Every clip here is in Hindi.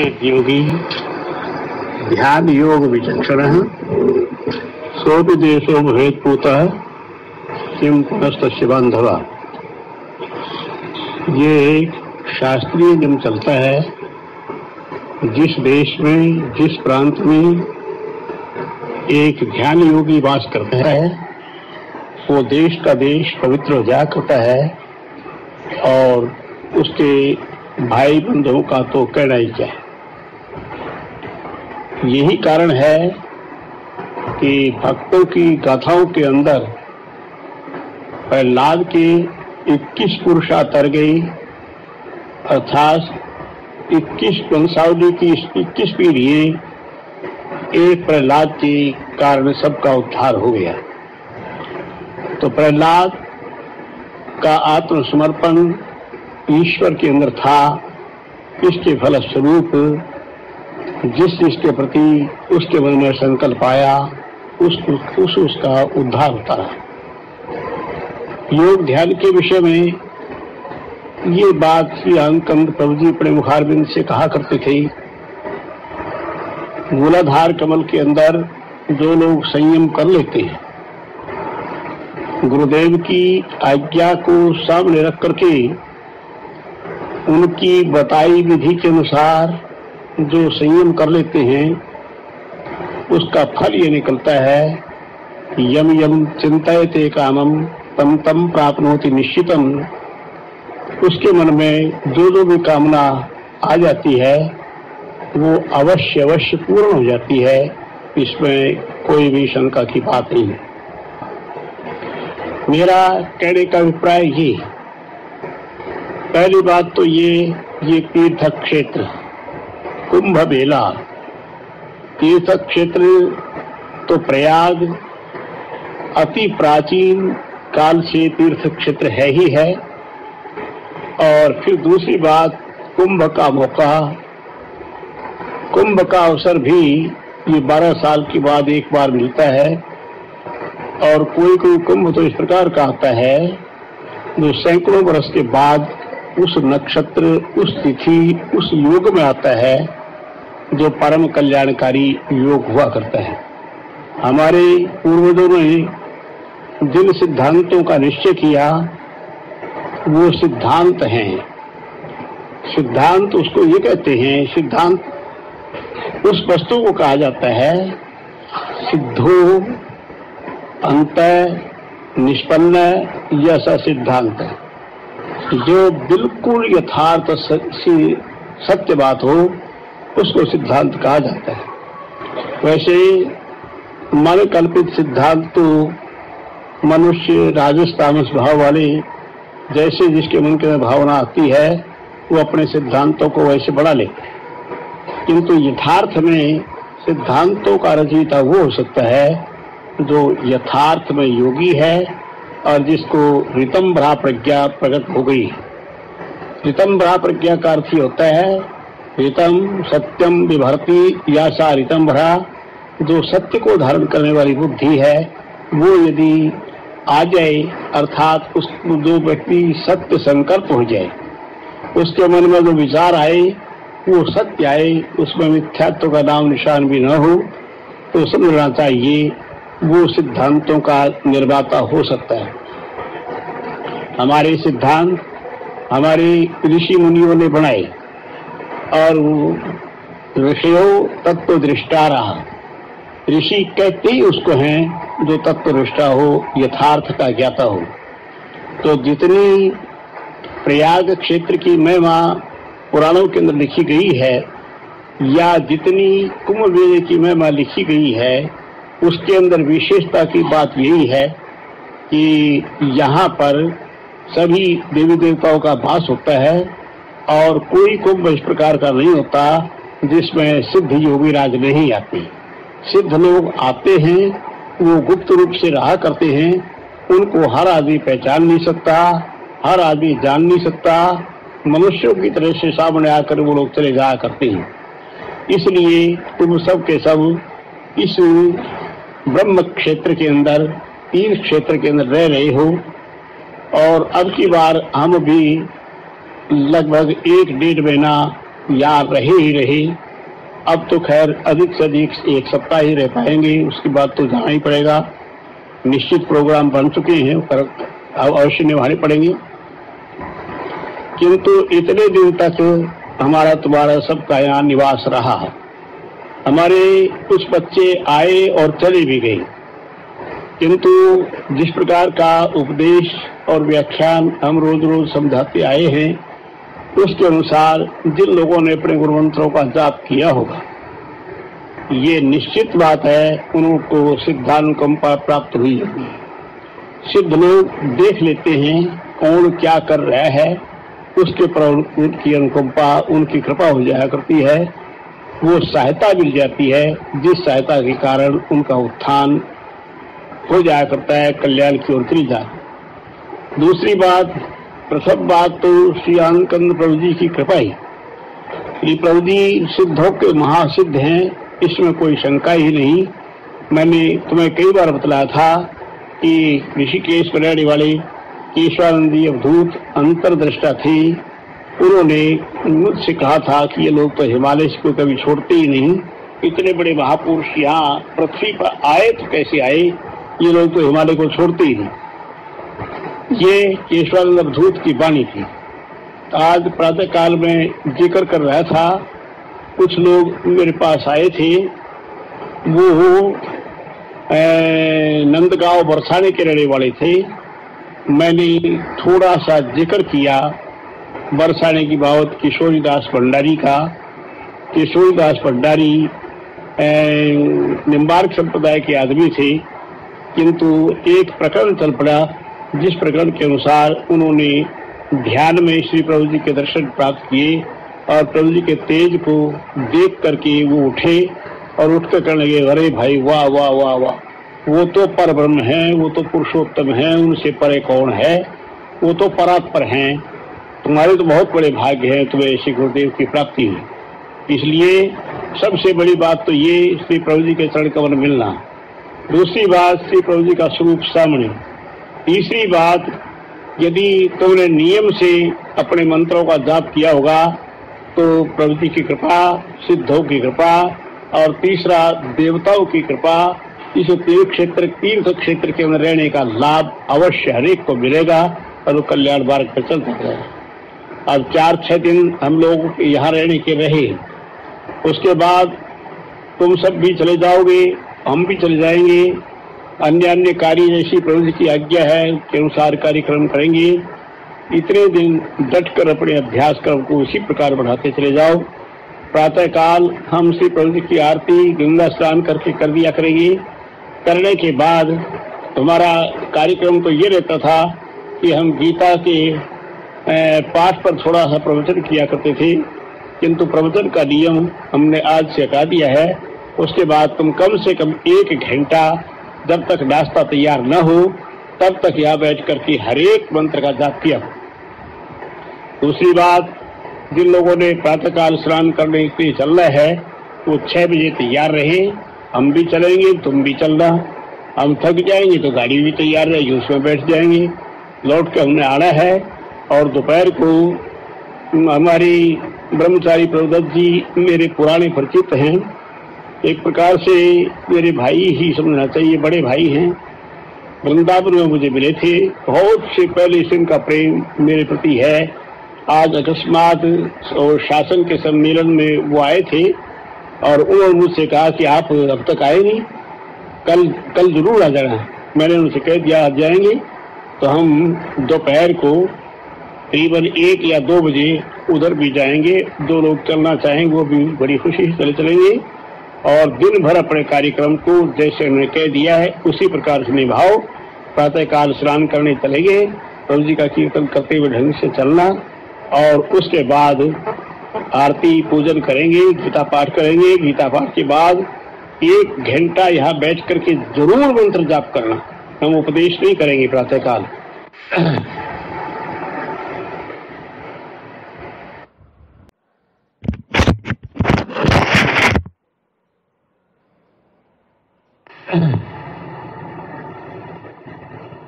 योगी ध्यान योग विचक्षणः सोऽपि देशो भवेत्पूतः किं पुनस्तस्य बान्धवा। ये एक शास्त्रीय नियम चलता है, जिस देश में जिस प्रांत में एक ध्यान योगी वास करता है वो देश का देश पवित्र हो जाया करता है और उसके भाई बंधुओं का तो कहना ही क्या है। यही कारण है कि भक्तों की गाथाओं के अंदर प्रहलाद के 21 पुरुषा तर गई, अर्थात 21 वंशावली की 21 पीढ़ियां एक प्रहलाद के कारण सबका उद्धार हो गया। तो प्रहलाद का आत्मसमर्पण ईश्वर के अंदर था, इसके फलस्वरूप जिसके प्रति उसके मन में संकल्प आया उसका उद्धार होता रहा। योग ध्यान के विषय में ये बात श्री अंकंद प्रभु जी अपने मुखारबिंद से कहा करते थे। मूलाधार कमल के अंदर जो लोग संयम कर लेते हैं, गुरुदेव की आज्ञा को सामने रख करके उनकी बताई विधि के अनुसार जो संयम कर लेते हैं, उसका फल ये निकलता है, यम यम चिंतयते कामम तम तम प्राप्नोति निश्चितम। उसके मन में जो भी कामना आ जाती है वो अवश्य अवश्य पूर्ण हो जाती है, इसमें कोई भी शंका की बात नहीं है। मेरा कहने का अभिप्राय ये, पहली बात तो ये तीर्थ क्षेत्र कुंभ मेला, तीर्थ क्षेत्र तो प्रयाग अति प्राचीन काल से तीर्थ क्षेत्र है ही है। और फिर दूसरी बात, कुंभ का मौका, कुंभ का अवसर भी ये 12 साल के बाद एक बार मिलता है। और कोई कुंभ तो इस प्रकार का आता है जो सैकड़ों वर्ष के बाद उस नक्षत्र, उस तिथि, उस योग में आता है जो परम कल्याणकारी योग हुआ करता है। हमारे पूर्वजों ने जिन सिद्धांतों का निश्चय किया वो सिद्धांत हैं। सिद्धांत उसको ये कहते हैं, सिद्धांत उस वस्तु को कहा जाता है सिद्धो अंत निष्पन्न ऐसा सिद्धांत है, जो बिल्कुल यथार्थ सत्य बात हो उसको सिद्धांत कहा जाता है। वैसे मन कल्पित सिद्धांत तो मनुष्य राजस तामस भाव वाले जैसे जिसके मन के भावना आती है वो अपने सिद्धांतों को वैसे बढ़ा लेते हैं, किंतु यथार्थ में सिद्धांतों का रचयिता वो हो सकता है जो यथार्थ में योगी है और जिसको ऋतंभरा प्रज्ञा प्रकट हो गई। ऋतंभरा प्रज्ञा का अर्थ ही होता है ऋतम सत्यम विभर्ति या सा ऋतंभरा, जो सत्य को धारण करने वाली बुद्धि है वो यदि आ जाए, अर्थात उस जो व्यक्ति सत्य संकल्प हो जाए, उसके मन में जो विचार आए वो सत्य आए, उसमें मिथ्यात्व का नाम निशान भी न हो, तो समझना चाहिए वो सिद्धांतों का निर्माता हो सकता है। हमारे सिद्धांत हमारे ऋषि मुनियों ने बनाए और ऋषियों तत्व दृष्टारा, ऋषि कहते ही उसको हैं जो तत्व दृष्टा हो, यथार्थ का ज्ञाता हो। तो जितनी प्रयाग क्षेत्र की महिमा पुराणों के अंदर लिखी गई है या जितनी कुंभ मेले की महिमा लिखी गई है, उसके अंदर विशेषता की बात यही है कि यहाँ पर सभी देवी देवताओं का वास होता है और कोई कुंभ इस प्रकार का नहीं होता जिसमें सिद्ध योगी राज नहीं आते। सिद्ध लोग आते हैं, वो गुप्त रूप से रहा करते हैं, उनको हर आदमी पहचान नहीं सकता, हर आदमी जान नहीं सकता, मनुष्यों की तरह से सामने आकर वो लोग चले जाया करते हैं। इसलिए तुम सब के सब इस ब्रह्म क्षेत्र के अंदर, तीर्थ क्षेत्र के अंदर रह रहे हो। और अब की बार हम भी लगभग 1-1.5 महीना यहाँ रहे ही रहे। अब तो खैर अधिक से अधिक एक सप्ताह ही रह पाएंगे, उसके बाद तो जाना ही पड़ेगा। निश्चित प्रोग्राम बन चुके हैं, अवश्य निभाने पड़ेंगे। किंतु इतने दिन तक हमारा तुम्हारा सबका यहाँ निवास रहा। हमारे कुछ बच्चे आए और चले भी गए, किंतु जिस प्रकार का उपदेश और व्याख्यान हम रोज रोज समझाते आए हैं, उसके अनुसार जिन लोगों ने अपने गुरु मंत्रों का जाप किया होगा, ये निश्चित बात है उनको सिद्धानुकंपा प्राप्त हुई होगी। सिद्ध लोग देख लेते हैं कौन क्या कर रहा है, उसके पर उनकी अनुकंपा, उनकी कृपा हो जाया करती है, वो सहायता मिल जाती है, जिस सहायता के कारण उनका उत्थान हो जाया करता है, कल्याण की ओर चली जाए। दूसरी बात, प्रथम बात तो श्री आनंद प्रभु जी की कृपा ही। श्री प्रभु जी सिद्धों के महासिद्ध हैं, इसमें कोई शंका ही नहीं। मैंने तुम्हें कई बार बतलाया था कि ऋषिकेश में रहने वाले केशवानंदी अवधूत अंतरदृष्टा थे। उन्होंने मुझसे कहा था कि ये लोग तो हिमालय को कभी छोड़ते ही नहीं, इतने बड़े महापुरुष यहाँ पृथ्वी पर आए तो कैसे आए, ये लोग तो हिमालय को छोड़ते ही नहीं। ये केशवानंद अवधूत की वाणी थी। आज प्रातः काल में जिक्र कर रहा था, कुछ लोग मेरे पास आए थे, वो नंदगांव बरसाने के रहने वाले थे। मैंने थोड़ा सा जिक्र किया बरसाने की बाबत किशोरीदास भंडारी का। किशोरीदास भंडारी निम्बार्क संप्रदाय के आदमी थे, किंतु एक प्रकरण चल पड़ा, जिस प्रकरण के अनुसार उन्होंने ध्यान में श्री प्रभु जी के दर्शन प्राप्त किए और प्रभु जी के तेज को देख करके वो उठे और उठकर कहने लगे, अरे भाई वाह वाह वाह वाह, वो तो परब्रह्म है, वो तो पुरुषोत्तम है, उनसे परे कौन है, वो तो परात्पर हैं। तुम्हारे तो बहुत बड़े भाग्य हैं, तुम्हें ऐसे गुरुदेव की प्राप्ति हुई। इसलिए सबसे बड़ी बात तो ये श्री प्रभु जी के चरण कमल मिलना। दूसरी बात, श्री प्रभु जी का स्वरूप सामने। तीसरी बात, यदि तुमने नियम से अपने मंत्रों का जाप किया होगा तो प्रभु जी की कृपा, सिद्धों की कृपा और तीसरा देवताओं की कृपा, इस तीर्थ क्षेत्र के अंदर रहने का लाभ अवश्य हरेक को मिलेगा और वो कल्याण मार्ग पर चलता रहेगा। अब 4-6 दिन हम लोग यहाँ रहने के रहे, उसके बाद तुम सब भी चले जाओगे, हम भी चले जाएंगे। अन्य कार्य जैसी प्रभु जी की आज्ञा है के अनुसार कार्यक्रम करेंगे। इतने दिन डटकर अपने अभ्यास क्रम को इसी प्रकार बढ़ाते चले जाओ। प्रातः काल हम श्री प्रभु जी की आरती गंगा स्नान करके कर दिया करेंगे। करने के बाद हमारा कार्यक्रम तो ये रहता था कि हम गीता के पाठ पर थोड़ा सा प्रवचन किया करते थे, किंतु प्रवचन का नियम हमने आज से हटा दिया है। उसके बाद तुम कम से कम 1 घंटा, जब तक नाश्ता तैयार न हो तब तक यहाँ बैठ करके हर एक मंत्र का जाप किया। दूसरी बात, जिन लोगों ने प्रातःकाल स्नान करने के लिए चलना है वो 6 बजे तैयार रहे। हम भी चलेंगे, तुम भी चलना। हम थक जाएंगे तो गाड़ी भी तैयार रहेगी, उसमें बैठ जाएंगे। लौट के हमने आना है और दोपहर को हमारी ब्रह्मचारी प्रभुदत्त जी मेरे पुराने परिचित हैं, एक प्रकार से मेरे भाई ही समझना चाहिए, बड़े भाई हैं। वृंदावन में मुझे मिले थे, बहुत से पहले से इनका प्रेम मेरे प्रति है। आज अकस्मात और शासन के सम्मेलन में वो आए थे और उन्होंने मुझसे कहा कि आप अब तक आए नहीं, कल जरूर आ जाना। मैंने उनसे कह दिया आ जाएंगे। तो हम दोपहर को करीबन 1 या 2 बजे उधर भी जाएंगे। जो लोग चलना चाहेंगे वो भी बड़ी खुशी से चलेंगे और दिन भर अपने कार्यक्रम को जैसे उन्होंने कह दिया है उसी प्रकार से निभाओ। प्रातःकाल स्नान करने चलेंगे, प्रभु जी का कीर्तन करते हुए ढंग से चलना और उसके बाद आरती पूजन करेंगे, गीता पाठ करेंगे। गीता पाठ के बाद 1 घंटा यहाँ बैठ करके जरूर मंत्र जाप करना। हम उपदेश नहीं करेंगे प्रातःकाल।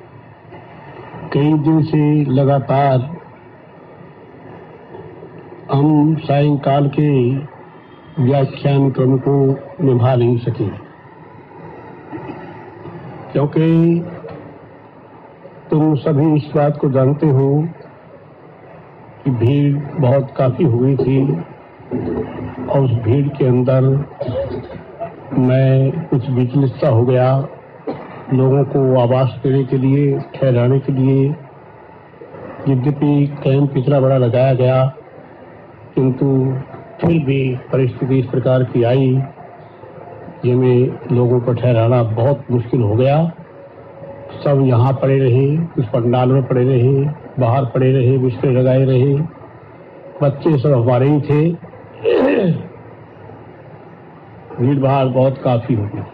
कई दिन से लगातार हम सायंकाल के व्याख्यान क्रम को निभा नहीं सके, क्योंकि तुम सभी इस बात को जानते हो कि भीड़ बहुत काफी हुई थी और उस भीड़ के अंदर मैं कुछ विचलित सा हो गया। लोगों को आवास देने के लिए, ठहराने के लिए यद्यपि कैंप इतना बड़ा लगाया गया, किंतु फिर भी परिस्थिति इस प्रकार की आई जिसमें लोगों को ठहराना बहुत मुश्किल हो गया। सब यहाँ पड़े रहे, कुछ पंडाल में पड़े रहे, बाहर पड़े रहे, बिस्तर लगाए रहे। बच्चे सब हमारे ही थे। भीड़ भाड़ बहुत काफी हो गई।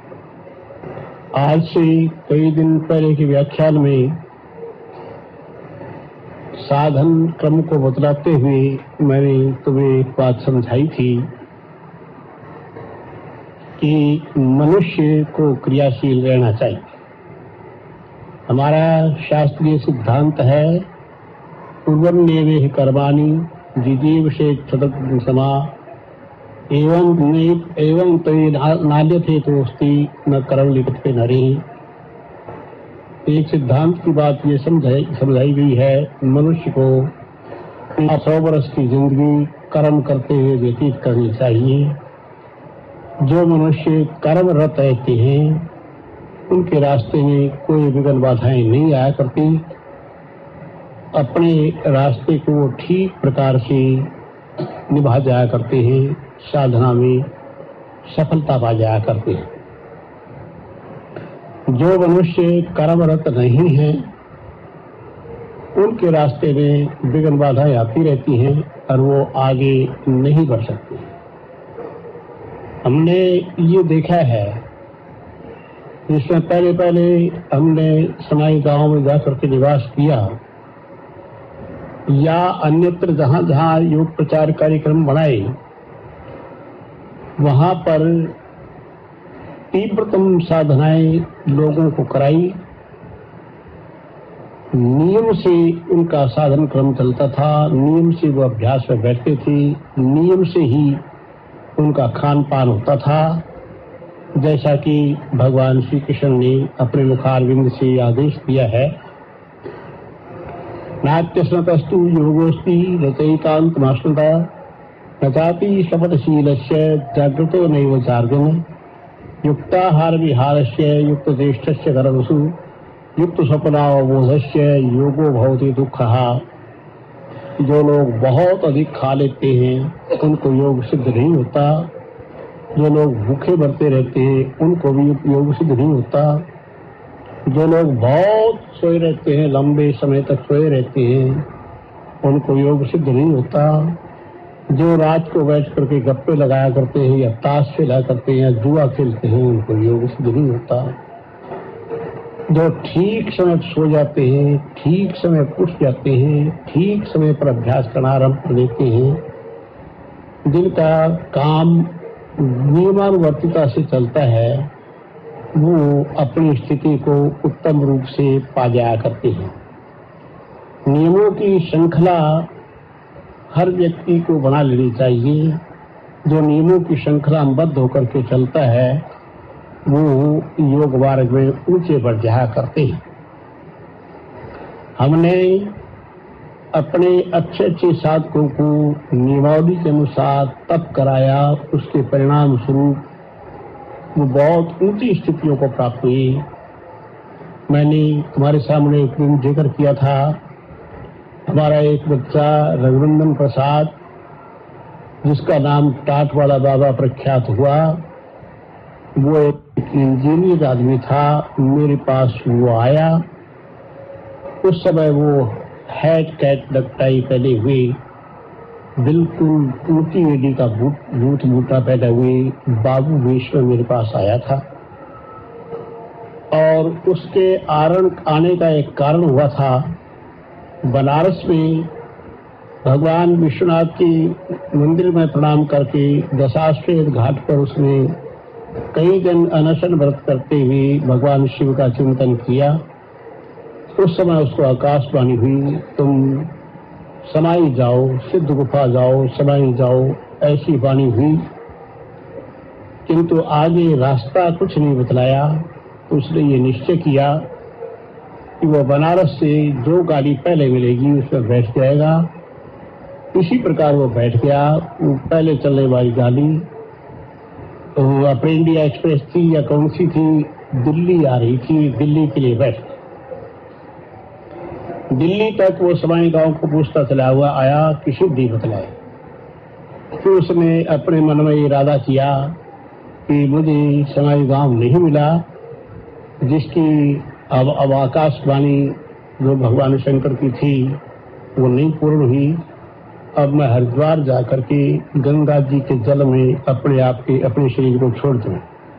आज से कई दिन पहले के व्याख्यान में साधन क्रम को बतलाते हुए मैंने तुम्हें एक बात समझाई थी कि मनुष्य को क्रियाशील रहना चाहिए। हमारा शास्त्रीय सिद्धांत है पूर्वन्येवेह कर्माणि जिजीव से समा एवं तय नाल्यथे तोस्ति न कर्म लिखते नरे। एक सिद्धांत की बात ये समझाई गई है, मनुष्य को 100 वर्ष की जिंदगी कर्म करते हुए व्यतीत करनी चाहिए। जो मनुष्य कर्मरत रहते हैं उनके रास्ते में कोई विघ्न बाधाएं नहीं आया करती। अपने रास्ते को ठीक प्रकार से निभा जाया करते हैं, साधना में सफलता पा जाया करते हैं। जो मनुष्य कर्मरत नहीं है उनके रास्ते में विघ्न बाधाएं आती रहती हैं और वो आगे नहीं बढ़ सकते। हमने ये देखा है, इसमें पहले हमने समाई गांव में जाकर के निवास किया या अन्यत्र जहां जहां योग प्रचार कार्यक्रम बनाए, वहां पर तीव्रतम साधनाएं लोगों को कराई। नियम से उनका साधन क्रम चलता था, नियम से वो अभ्यास में बैठते थे, नियम से ही उनका खान पान होता था, जैसा कि भगवान श्री कृष्ण ने अपने मुखारविंद से आदेश दिया है। नाट्यस्नतस्तु योगोस्ति रचयितान्तमाश्नुता न चापि शपथशीलस्य जागृतो नैव चार्जुन युक्ताहार विहारस्य युक्त ज्येष्ठस्य कर्मसु युक्त स्वप्नावबोधस्य योगो भवति दुःखः। जो लोग बहुत अधिक खा लेते हैं उनको योग सिद्ध नहीं होता। जो लोग भूखे मरते रहते हैं उनको भी योग सिद्ध नहीं होता। जो लोग बहुत सोए रहते हैं, लंबे समय तक सोए रहते हैं, उनको योग सिद्ध नहीं होता। जो रात को बैठ करके गप्पे लगाया करते हैं या ताश खेला करते हैं या जुआ खेलते हैं, उनको योग सिद्ध नहीं होता। जो ठीक समय पर सो जाते हैं, ठीक समय पर उठ जाते हैं, ठीक समय पर अभ्यास करना आरंभ कर देते हैं, जिनका काम नियमानुवर्तिता से चलता है, वो अपनी स्थिति को उत्तम रूप से पा जाया करते हैं। नियमों की श्रृंखला हर व्यक्ति को बना लेनी चाहिए। जो नियमों की श्रृंखला में बद्ध होकर के चलता है वो योग मार्ग में ऊंचे बढ़ जाया करते हैं। हमने अपने अच्छे साधकों को नियमावली के अनुसार तप कराया, उसके परिणाम स्वरूप वो बहुत ऊंची स्थितियों को प्राप्त हुई। मैंने तुम्हारे सामने एक दिन जिक्र किया था, हमारा एक बच्चा रघुनंदन प्रसाद, जिसका नाम टाट वाला बाबा प्रख्यात हुआ, वो एक इंजीनियर आदमी था। मेरे पास वो आया, उस समय वो हैट कैट नेकटाई पहने हुए, बिल्कुल टूटी एडी का बूट बूटा पहने हुए बाबू वेश में मेरे पास आया था। और उसके आने का एक कारण हुआ था, बनारस में भगवान विश्वनाथ की मंदिर में प्रणाम करके दशाश्वमेध घाट पर उसने कई दिन अनशन व्रत करते हुए भगवान शिव का चिंतन किया। उस समय उसको आकाशवाणी हुई, तुम समाई जाओ, सिद्ध गुफा जाओ, समाई जाओ, ऐसी वाणी हुई। किंतु आगे रास्ता कुछ नहीं बतलाया। उसने ये निश्चय किया कि वह बनारस से जो गाड़ी पहले मिलेगी उसमें बैठ जाएगा। इसी प्रकार वो बैठ गया। वो पहले चलने वाली गाड़ी तो अपनी इंडिया एक्सप्रेस थी या कौन सी थी, दिल्ली आ रही थी। दिल्ली के लिए बैठ दिल्ली तक वो समाई गांव को पूछता चला हुआ आया, किसी दी बतलाए। फिर उसने अपने मन में इरादा किया कि मुझे समाई गांव नहीं मिला, जिसकी अब आकाशवाणी जो भगवान शंकर की थी वो नहीं पूर्ण हुई। अब मैं हरिद्वार जाकर के गंगा जी के जल में अपने शरीर को छोड़ दूं।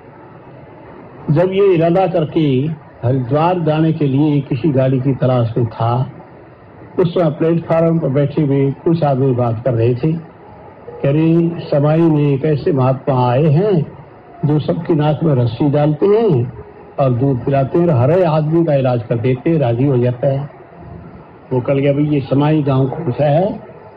जब ये इरादा करके हरिद्वार जाने के लिए किसी गाड़ी की तलाश में था, उस समय प्लेटफार्म पर बैठे हुए कुछ आदमी बात कर रहे थे। कह रहे समाई में एक ऐसे महात्मा आए हैं जो सबकी नाक में रस्सी डालते हैं और दूध पिलाते हैं, हर एक आदमी का इलाज कर देते हैं, राजी हो जाता है। वो कल गया भाई ये समाई गांव कौन सा है?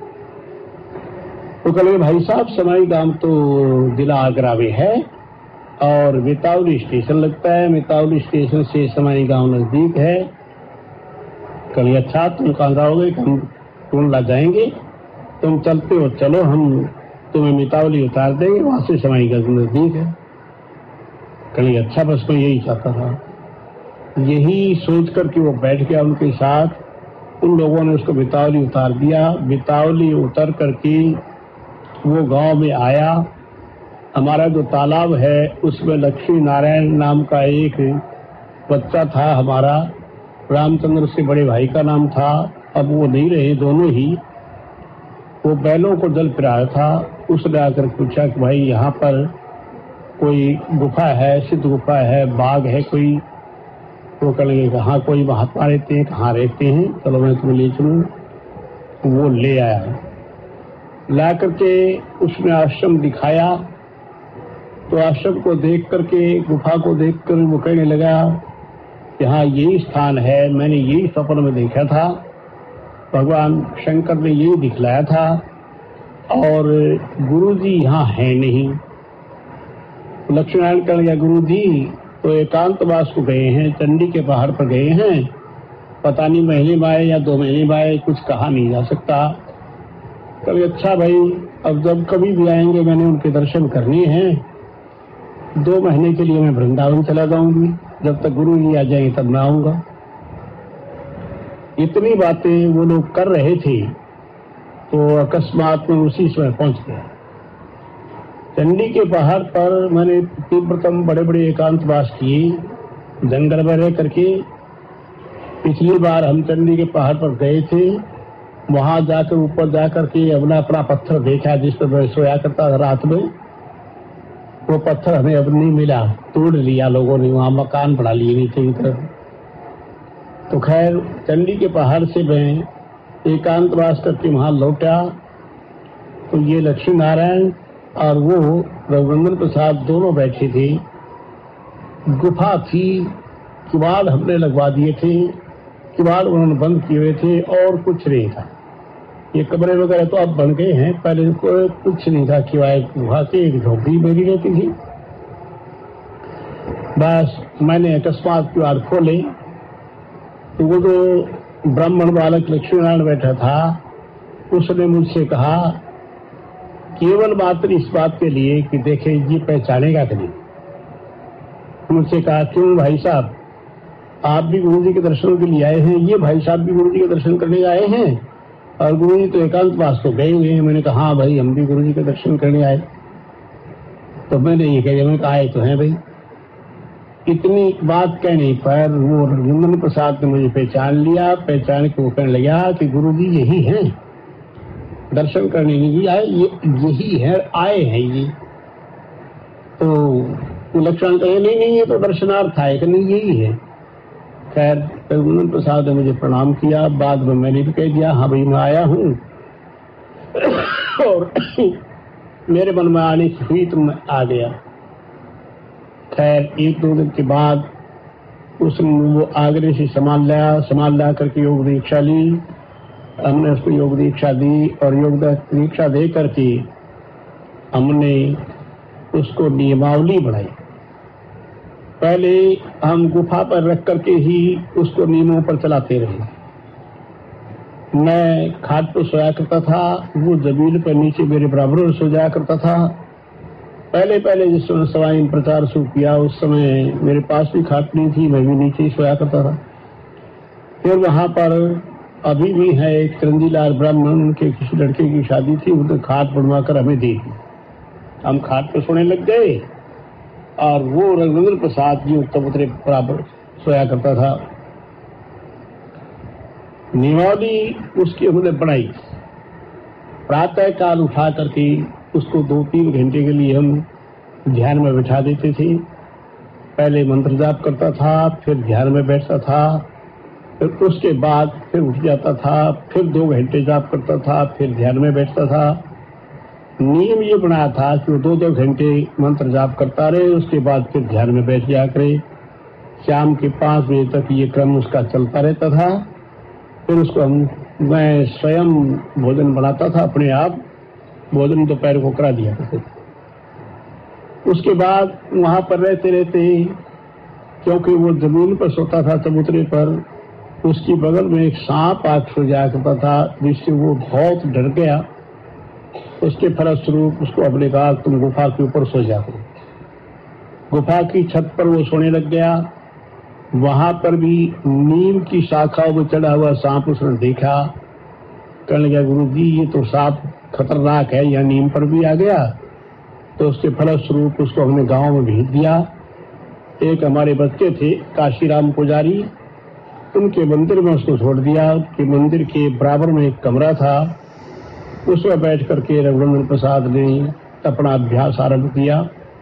तो कल भाई साहब समाई गांव तो जिला आगरा में है और मितावली स्टेशन लगता है। मितावली स्टेशन से समाई गांव नजदीक है। कल अच्छा तुम कहाँ जाओगे? हम टूंडला जाएंगे, तुम चलते हो चलो, हम तुम्हें मितावली उतार देंगे, वहां से समाई गांव नजदीक है। कल अच्छा बस मैं यही चाहता था। यही सोच करके वो बैठ गया उनके साथ। उन लोगों ने उसको मितावली उतार दिया। मितावली उतर करके वो गांव में आया। हमारा जो तालाब है उसमें लक्ष्मी नारायण नाम का एक बच्चा था हमारा, रामचंद्र से बड़े भाई का नाम था। अब वो नहीं रहे दोनों ही। वो बैलों को जल पिलाया था। उसने आकर पूछा कि भाई यहाँ पर कोई गुफा है, सिद्ध गुफा है, बाग है कोई? तो कहेंगे कहाँ कोई महात्मा रहते हैं, कहाँ रहते हैं, चलो मैं तुम्हें ले चलूँ। वो ले आया। ला करके उसने आश्रम दिखाया। तो आश्रम को देख करके, गुफा को देख कर वो कहने लगा यहाँ यही स्थान है, मैंने यही सपन में देखा था, भगवान शंकर ने यही दिखलाया था और गुरुजी यहाँ है नहीं। लक्ष्मीनारायण कहने लगा गुरुजी तो एकांतवास को गए हैं, चंडी के पहाड़ पर गए हैं, पता नहीं महीने में आए या 2 महीने में आए, कुछ कहा नहीं जा सकता। कभी अच्छा भाई अब जब कभी भी आएंगे मैंने उनके दर्शन करने हैं। 2 महीने के लिए मैं वृंदावन चला जाऊंगी, जब तक गुरु जी आ जाएंगे तब मैं आऊंगा। इतनी बातें वो लोग कर रहे थे तो अकस्मात में उसी समय पहुंच गया। चंडी के पहाड़ पर मैंने तीव्रतम बड़े बड़े एकांतवास किए, जंगल में रह करके। पिछली बार हम चंडी के पहाड़ पर गए थे, वहां जाकर ऊपर जाकर के अपना पत्थर देखा जिस पर मैं सोया करता था रात में। वो पत्थर हमें अब नहीं मिला, तोड़ लिया लोगों ने, वहां मकान बना लिए नीचे की तरफ। तो खैर चंडी के पहाड़ से मैं एकांतवास करके वहां लौटा तो ये लक्ष्मी नारायण और वो रघुनंदन प्रसाद दोनों बैठे थे। गुफा थी, किवाड़ हमने लगवा दिए थे, किवाड़ उन्होंने बंद किए हुए थे और कुछ नहीं था। ये कमरे वगैरह तो अब बन गए हैं, पहले कुछ नहीं था। किवाड़ गुफा के एक झोपड़ी मेरी रहती थी। बस मैंने अकस्मात किवाड़ खोले तो वो जो ब्राह्मण बालक लक्ष्मीनारायण बैठा था उसने मुझसे कहा केवल मात्र इस बात के लिए कि देखे ये पहचानेगा कि नहीं। मुझसे कहा क्यों भाई साहब, आप भी गुरु जी के दर्शन के लिए आए हैं, ये भाई साहब भी गुरु जी के दर्शन करने आए हैं और गुरु जी तो एकांतवास तो गए हुए हैं। मैंने कहा हाँ भाई हम भी गुरु जी के दर्शन करने आए। तो मैंने ये कह दिया, मैंने कहा आए तो हैं भाई। इतनी बात कहने पर वो रघुनंदन प्रसाद ने मुझे पहचान लिया। पहचान के वो कहने लगा कि गुरु जी यही हैं, दर्शन करने नहीं आए, यही है, आए हैं ये। तो लक्ष्मण कहे नहीं ये तो दर्शनार्थ आए कि नहीं यही है। खैर रघुनंदन प्रसाद ने मुझे प्रणाम किया। बाद में मैंने भी कह दिया हाँ भाई मैं आया हूँ और मेरे मन में आने की हुई तो मैं आ गया। खैर 1-2 दिन के बाद उसने वो आगरे से सामान ला करके योग दीक्षा ली हमने उसको योग दीक्षा दी और योग दीक्षा दे करके हमने उसको नियमावली बनाई। पहले हम गुफा पर रख करके ही उसको नियमों पर चलाते रहे। मैं खाट पर सोया करता था, वो जमीन पर नीचे मेरे बराबर सो जाया करता था। पहले पहले जिस समय सवाई प्रचार शुरू किया उस समय मेरे पास भी खाट नहीं थी, मैं भी नीचे ही सोया करता था। फिर वहां पर अभी भी है एक चंदीलाल ब्राह्मण, उनके किसी लड़के की शादी थी, उनने खाट बनवा कर हमें दी थी। हम खाट पर सोने लग गए और वो रघुवेंद्र प्रसाद जी उत्तम बराबर सोया करता था। नियमावली उसकी हमने बनाई। प्रातः काल उठा करके उसको 2-3 घंटे के लिए हम ध्यान में बैठा देते थे। पहले मंत्र जाप करता था, फिर ध्यान में बैठता था, फिर उसके बाद फिर उठ जाता था, फिर 2 घंटे जाप करता था, फिर ध्यान में बैठता था। नियम ये बनाया था कि वो 2-2 घंटे मंत्र जाप करता रहे, उसके बाद फिर ध्यान में बैठ जाया करे। शाम के 5 बजे तक ये क्रम उसका चलता रहता था। फिर उसको मैं स्वयं भोजन बनाता था, अपने आप भोजन दोपहर को करा दिया करते थे। उसके बाद वहां पर रहते रहते, क्योंकि वो जमीन पर सोता था चबूतरे पर, उसकी बगल में एक सांप आग सो जाया करता था, जिससे वो बहुत डर गया। उसके फलस्वरूप उसको अपने कहा तुम गुफा के ऊपर सो जाओ। गुफा की छत पर वो सोने लग गया। वहां पर भी नीम की शाखाओं में चढ़ा हुआ सांप उसने देखा। कहने लगा गुरु जी ये तो सांप खतरनाक है, यह नीम पर भी आ गया। तो उसके फलस्वरूप उसको हमने गांव में भेज दिया। एक हमारे बच्चे थे काशीराम पुजारी, उनके मंदिर में उसको छोड़ दिया कि मंदिर के बराबर में एक कमरा था, उसमें बैठ करके रघुवेंद्र प्रसाद ने अपना अभ्यास आरंभ किया।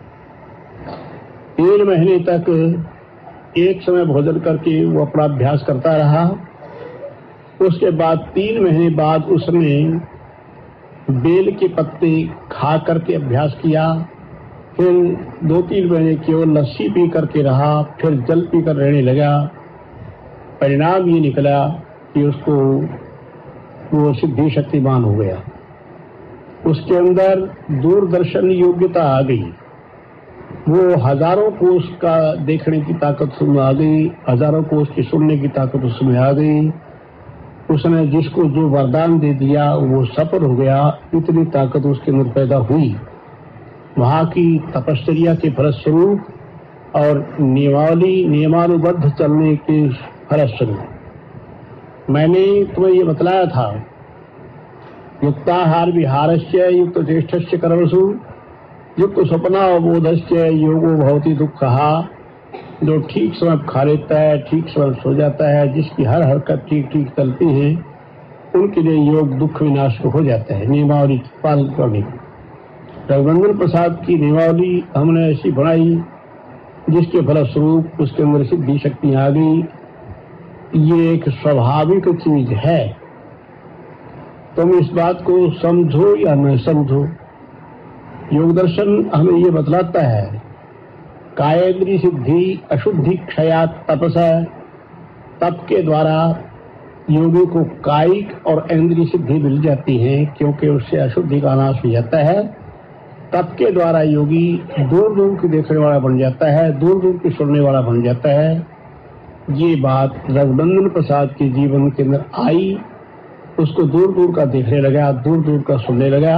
3 महीने तक एक समय भोजन करके वो अपना अभ्यास करता रहा। उसके बाद 3 महीने बाद उसने बेल के पत्ते खा करके अभ्यास किया। फिर 2-3 महीने केवल लस्सी पी करके रहा, फिर जल पीकर रहने लगा। परिणाम ये निकला कि उसको वो सिद्धि शक्तिमान हो गया। उसके अंदर दूरदर्शन योग्यता आ गई। वो हजारों कोष का देखने की ताकत उसमें आ गई, हजारों कोष की सुनने की ताकत उसमें आ गई। उसने जिसको जो वरदान दे दिया वो सफल हो गया। इतनी ताकत उसके अंदर पैदा हुई वहां की तपश्चर्या के फलस्वरूप और नियमानुबद्ध चलने के फलस्वरूप। मैंने तुम्हें ये बतलाया था युक्ताहार विहारस्य युक्त ज्येष्ठस्य कर्मसु युक्त स्वप्नावबोधस्य योगो भवति दुःखः। जो ठीक समय खा लेता है, ठीक समय सो जाता है, जिसकी हर हरकत ठीक ठीक चलती है, उनके लिए योग दुख विनाश हो जाता है। नियमावली पालन करने की रघुवेंद्र प्रसाद की नियमावली हमने ऐसी बनाई जिसके फलस्वरूप उसके अंदर सिद्धि शक्ति आ गई। ये एक स्वाभाविक चीज है, तुम इस बात को समझो या न समझो। योग दर्शन हमें ये बतलाता है कायेंद्रिय सिद्धि अशुद्धि क्षयात तपसा। तप के द्वारा योगी को कायिक और इंद्रिय सिद्धि मिल जाती है, क्योंकि उससे अशुद्धि का नाश हो जाता है। तप के द्वारा योगी दूर दूर की देखने वाला बन जाता है, दूर दूर की सुनने वाला बन जाता है। ये बात रघुवेंद्र प्रसाद के जीवन के अंदर आई। उसको दूर दूर का देखने लगा, दूर दूर का सुनने लगा।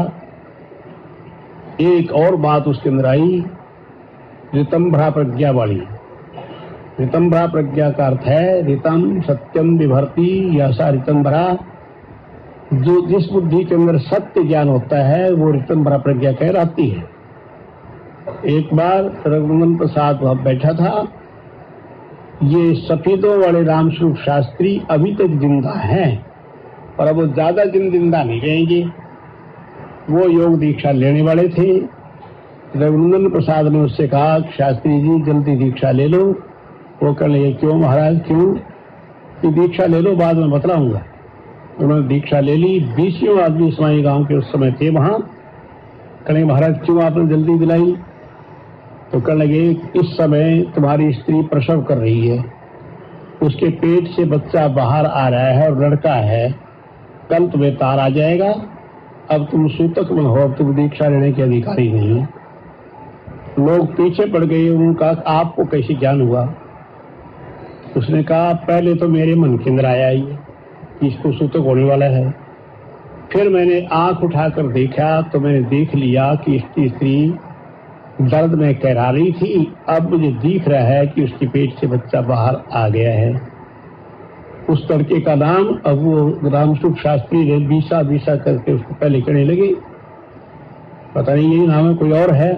एक और बात उसके अंदर आई, ऋतंभ्रा प्रज्ञा वाली। ऋतंभ्रा प्रज्ञा का अर्थ है ऋतम सत्यम विभर्ति, या सा ऋतंभ्रा। जो जिस बुद्धि के अंदर सत्य ज्ञान होता है वो ऋतंभ्रा प्रज्ञा कहलाती है। एक बार रघुवेंद्र प्रसाद वहां बैठा था। ये सफेदों वाले रामस्वरूप शास्त्री अभी तक जिंदा हैं, पर अब वो ज्यादा दिन जिंदा नहीं रहेंगे। वो योग दीक्षा लेने वाले थे। रघुवेंद्र प्रसाद ने उससे कहा शास्त्री जी जल्दी दीक्षा ले लो। वो कहने लगे क्यों महाराज, क्यों? कि दीक्षा ले लो, बाद में बतलाऊंगा। उन्होंने दीक्षा ले ली। 20 आदमी स्वामी गांव के उस समय थे वहां। कहने महाराज क्यों आपने जल्दी दिलाई? तो कहने लगे इस समय तुम्हारी स्त्री प्रसव कर रही है, उसके पेट से बच्चा बाहर आ रहा है और लड़का है, कल तुम्हें तार आ जाएगा, अब तुम सूतक में हो, अब तुम दीक्षा लेने के अधिकारी नहीं हो। लोग पीछे पड़ गए। उन्होंने कहा आपको कैसे ज्ञान हुआ? उसने कहा पहले तो मेरे मन के अंदर आया ही इसको सूतक होने वाला है। फिर मैंने आंख उठाकर देखा तो मैंने देख लिया कि इसकी स्त्री दर्द में कहरा रही थी। अब मुझे दिख रहा है कि उसके पेट से बच्चा बाहर आ गया है। उस लड़के का नाम अब वो रामसुख शास्त्री ने बीसा बीसा करके उसको पहले कहने लगे। पता नहीं यही नाम है, कोई और है?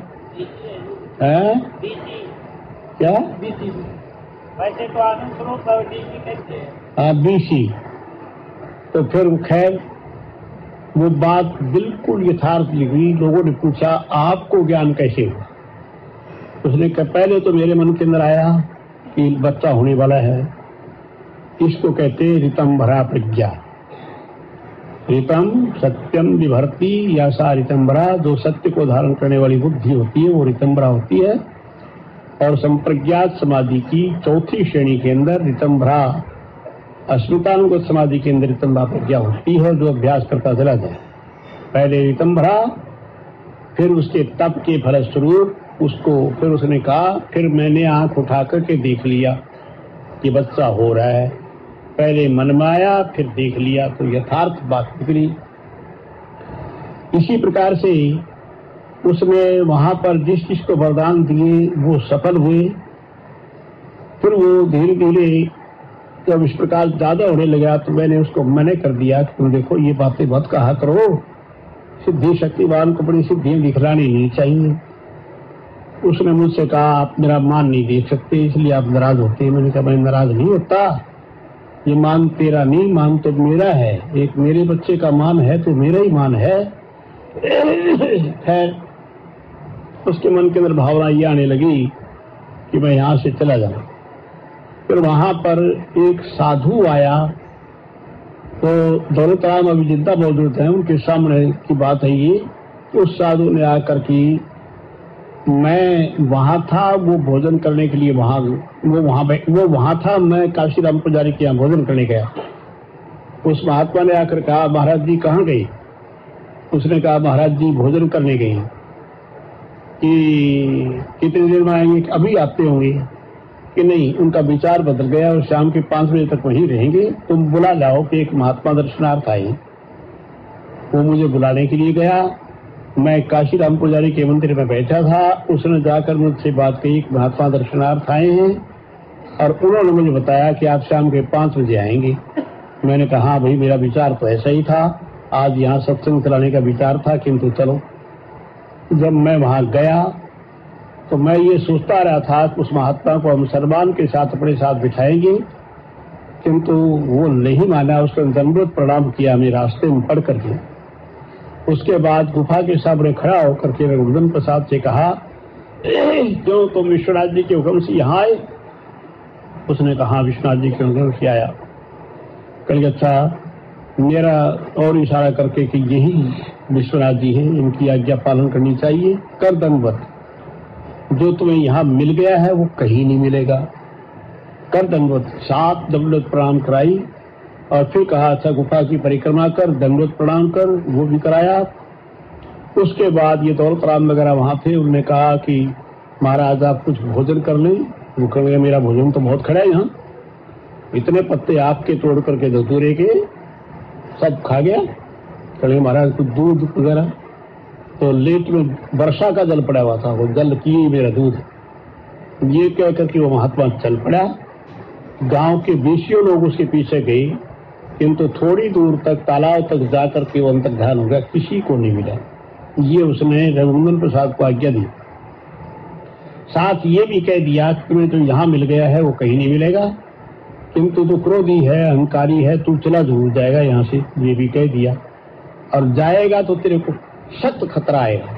क्या? वैसे तो आनंद स्वरूप कहते हैं। हाँ, बीसी। तो फिर खैर वो बात बिल्कुल यथार्थ लिखी। लोगों ने पूछा आपको ज्ञान कैसे हुआ? उसने कहा पहले तो मेरे मन के अंदर आया कि बच्चा होने वाला है। इसको कहते ऋतम भरा प्रज्ञा। ऋतम सत्यम विभर्ती या सा ऋतंबरा, जो सत्य को धारण करने वाली बुद्धि होती है वो ऋतंबरा होती है। और संप्रज्ञात समाधि की चौथी श्रेणी के अंदर ऋतंबरा, अस्मितानुगत समाधि के अंदर ऋतंबरा प्रज्ञा होती है, जो अभ्यास करता चला जाए। पहले ऋतंबरा, फिर उसके तप के फलस्वरूप उसको, फिर उसने कहा फिर मैंने आंख उठा करके देख लिया कि बच्चा हो रहा है। पहले मन में आया, फिर देख लिया तो यथार्थ बात निकली। इसी प्रकार से उसने वहां पर जिस चीज को वरदान दिए वो सफल हुए। फिर वो धीरे धीरे जब इस प्रकार ज्यादा होने लगा तो मैंने उसको मना कर दिया कि तुम देखो ये बातें मत कहा करो, सिद्धि शक्तिवान को बड़ी सिद्धियां दिखलानी नहीं चाहिए। उसने मुझसे कहा आप मेरा मान नहीं देख सकते इसलिए आप नाराज होते हैं। मैंने कहा मैं नाराज नहीं होता, ये मान तेरा नहीं, मान तो मेरा है। एक मेरे बच्चे का मान है तो मेरा ही मान है। खैर उसके मन के अंदर भावना ये आने लगी कि मैं यहां से चला जाऊं। फिर वहां पर एक साधु आया, तो दौलतराम अभी जिंदा मौजूद हैं, उनके सामने की बात है ये। उस साधु ने आकर की, मैं वहां था वो भोजन करने के लिए, वो वहां था, मैं काशीराम पुजारी के यहाँ भोजन करने गया। उस महात्मा ने आकर कहा महाराज जी कहाँ गए? उसने कहा महाराज जी भोजन करने गए। कि कितनी देर में आएंगे? अभी आते होंगे। कि नहीं, उनका विचार बदल गया और शाम के 5 बजे तक वहीं रहेंगे, तुम बुला लाओ कि एक महात्मा दर्शनार्थ आए। वो मुझे बुलाने के लिए गया। मैं काशीराम पुजारी के मंदिर में बैठा था। उसने जाकर मुझसे बात कही कि महात्मा दर्शनार्थ आए हैं और उन्होंने मुझे बताया कि आप शाम के 5 बजे आएंगे। मैंने कहा हाँ भाई, मेरा विचार तो ऐसा ही था, आज यहाँ सत्संग चलाने का विचार था, किंतु चलो। जब मैं वहां गया तो मैं ये सोचता रहा था कि उस महात्मा को हम सम्मान के साथ अपने साथ बिठाएंगे, किंतु वो नहीं माना। उसको दंडवत प्रणाम किया मैं रास्ते में पढ़ करके। उसके बाद गुफा के सामने खड़ा होकर के रघुनंदन प्रसाद से कहा क्यों तुम विश्वनाथ जी के हुक्म से यहाँ आए? उसने कहा विश्वनाथ जी के हुक्म से आया। कल अच्छा, मेरा और इशारा करके कि यही विश्वनाथ जी हैं, इनकी आज्ञा पालन करनी चाहिए, कर दंडवत। जो तुम्हें यहाँ मिल गया है वो कहीं नहीं मिलेगा, कर दंडवत। 7 दंडवत प्रणाम कराई और फिर कहा अच्छा गुफा की परिक्रमा कर, दंडवत प्रणाम कर, वो भी कराया। उसके बाद ये दौलतराम वगैरह वहां थे, उन्होंने कहा कि महाराज आप कुछ भोजन कर लें। वो कहेंगे मेरा भोजन तो बहुत खड़ा है, यहाँ इतने पत्ते आपके तोड़ करके धतूरे के सब खा गया। कहेंगे महाराज कुछ दूध वगैरह, तो लेट में वर्षा का जल पड़ा हुआ था, वो जल किए मेरा दूध। ये कह करके वो महात्मा चल पड़ा। गांव के 20 लोग उसके पीछे गए, किंतु थोड़ी दूर तक तालाब तक जाकर के वो अंतर्ध्यान हो गया, किसी को नहीं मिला। ये उसने रघुनंदन प्रसाद को आज्ञा दी। साथ ये भी कह दिया कि तुम्हें तो यहाँ मिल गया है वो कहीं नहीं मिलेगा, किंतु तू क्रोधी है, अहंकारी है, तू चला जरूर जाएगा यहाँ से, ये भी कह दिया। और जाएगा तो तेरे को सख्त खतरा आएगा।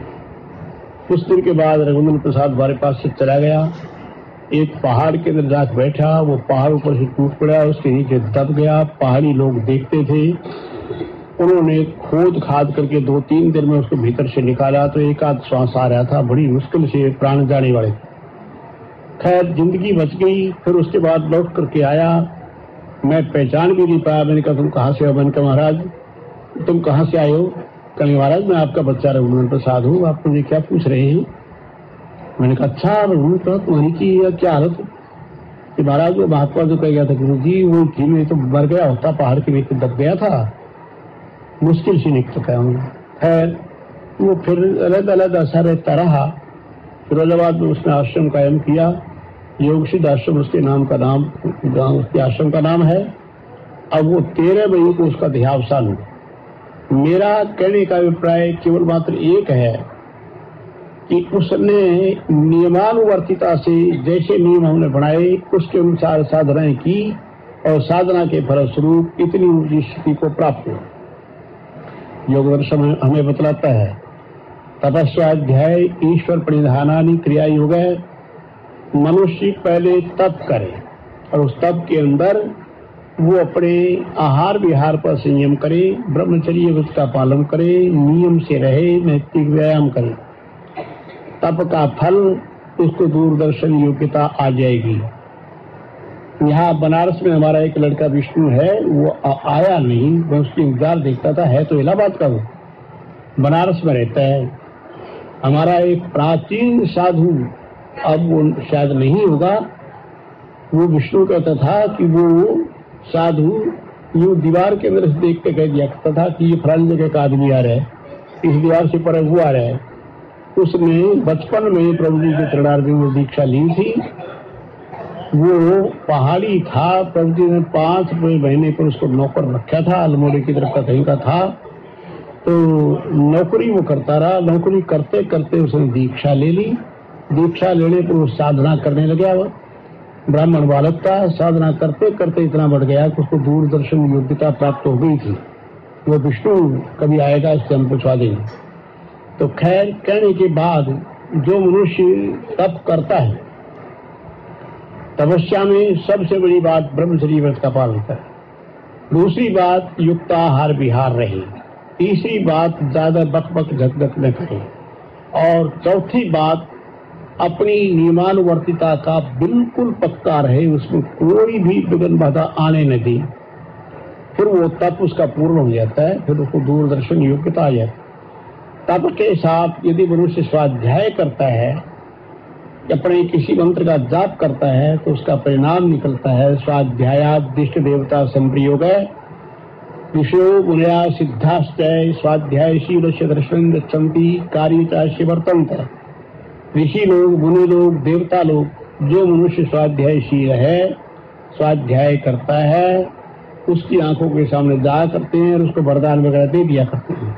कुछ दिन के बाद रघुनंदन प्रसाद हमारे पास से चला गया। एक पहाड़ के अंदर जाकर बैठा, वो पहाड़ ऊपर से टूट पड़ा, उसके नीचे दब गया। पहाड़ी लोग देखते थे, उन्होंने खोद खाद करके 2-3 दिन में उसको भीतर से निकाला तो एक आध श्वास आ रहा था, बड़ी मुश्किल से प्राण जाने वाले। खैर जिंदगी बच गई। फिर उसके बाद लौट करके आया मैं पहचान भी नहीं पाया। मैंने कहा तुम कहाँ से हो? मैंने कहा महाराज तुम कहाँ से आए हो? कहीं महाराज मैं आपका बच्चा रघुनंदन प्रसाद हूँ, आप मुझे क्या पूछ रहे हैं? मैंने कहा अच्छा रघुनंदन तुम्हारी की क्या हालत है? कि महाराज वो महात्मा जो कह गया था गुरु जी वो थी, मैं तो मर गया होता, पहाड़ के नीचे दब गया था, मुश्किल से निकल गया हूँ। खैर वो फिर अलग अलग ऐसा रहता रहा। फिरोजाबाद में उसने आश्रम कायम किया, योग सिद्ध आश्रम उसके आश्रम का नाम है। अब वो 13 मई को उसका देहावसान हुआ। मेरा कहने का अभिप्राय केवल मात्र एक है कि उसने नियमानुवर्तिता से जैसे नियम हमने बनाए उसके अनुसार साधनाएं की और साधना के फलस्वरूप इतनी ऊंची स्थिति को प्राप्त हुआ। योग दर्शन हमें बतलाता है तपस्याध्याय ईश्वर प्रणिधानानि क्रिया योग है। मनुष्य पहले तप करे और उस तप के अंदर वो अपने आहार विहार पर संयम करे, ब्रह्मचर्य व्रत का पालन करे, नियम से रहे, नैतिक व्यायाम करे। तप का फल उसको दूरदर्शन योग्यता आ जाएगी। यहाँ बनारस में हमारा एक लड़का विष्णु है, वो आया नहीं, मैं उसकी इंतजार देखता था, है तो इलाहाबाद का, वो बनारस में रहता है। हमारा एक प्राचीन साधु, अब वो शायद नहीं होगा, वो विष्णु कहता था कि वो साधु यूं दीवार के अंदर से देख के कह दिया करता था कि ये फलानी जगह का आदमी आ रहा है, इस दीवार से पर वो आ रहा है। उसने बचपन में प्रभु जी के चरणारविंद में दीक्षा ली थी। वो पहाड़ी था, प्रभु जी ने 5 महीने पर उसको नौकर रखा था, अल्मोड़े की तरफ का कहीं का था। तो नौकरी वो करता रहा, नौकरी करते करते उसने दीक्षा ले ली। दीक्षा लेने पर वो साधना करने लगा। वो ब्राह्मण बालक था, साधना करते करते इतना बढ़ गया कि उसको दूरदर्शन योग्यता प्राप्त हो गई थी। वो विष्णु कभी आएगा इससे हम पूछवा देंगे। तो खैर कहने के बाद जो मनुष्य तप करता है, तपस्या में सबसे बड़ी बात ब्रह्मचर्य व्रत का पालन करे। दूसरी बात युक्त आहार विहार रहे। तीसरी बात ज्यादा बकबक झकझक न करे। और चौथी बात अपनी नियमानुवर्तिता का बिल्कुल पक्का रहे, उसमें कोई भी विघ्न बाधा आने न दे। फिर वो तप उसका पूर्ण हो जाता है, फिर उसको दूरदर्शन योग्यता आ जाती है। तप के साथ यदि मनुष्य स्वाध्याय करता है, अपने किसी मंत्र का जाप करता है, तो उसका परिणाम निकलता है स्वाध्यायादिष्ट देवता संप्रयोग है। ऋषयो मुनया सिद्धाश्चय स्वाध्यायशील दर्शन गच्छन्ति कार्यचाश्य वर्तन्ते। ऋषि लोग, मुनि लोग, देवता लोग, जो मनुष्य स्वाध्यायशील है, स्वाध्याय करता है, उसकी आंखों के सामने जाया करते हैं और उसको वरदान वगैरह दे दिया करते हैं।